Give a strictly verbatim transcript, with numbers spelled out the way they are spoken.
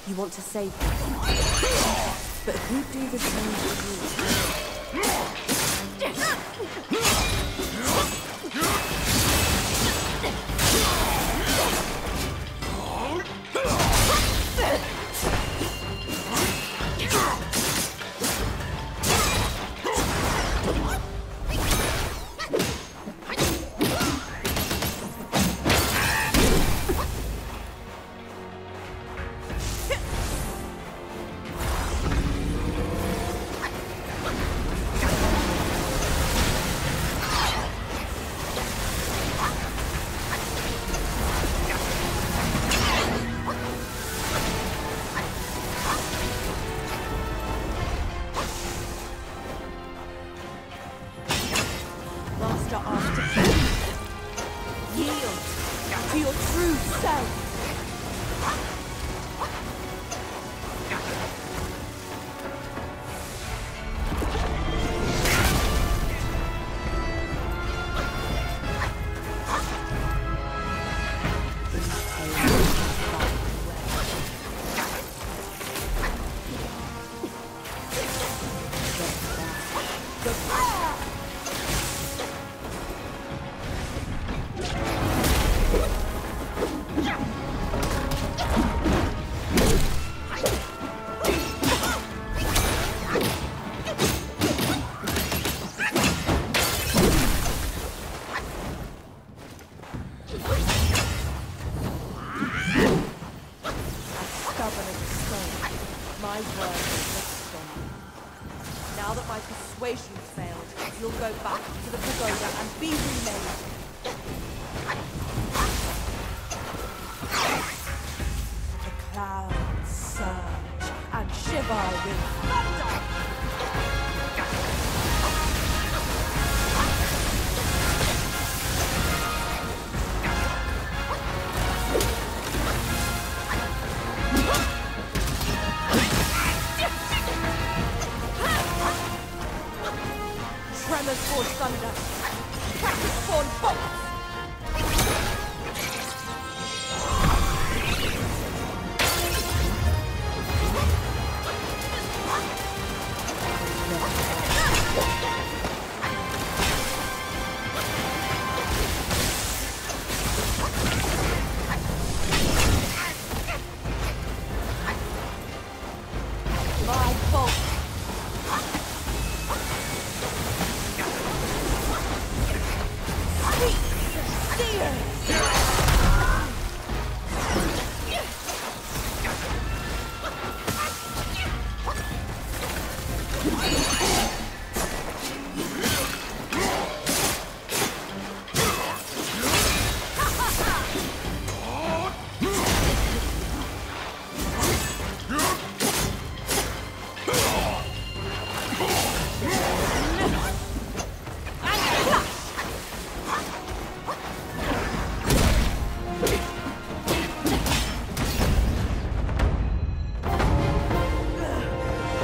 You want to save them. But who'd do the same for Master after yield to your true self. My word is strong. Now that my persuasion's failed, you'll go back to the pagoda and be remade. The clouds surge and shiver with thunder.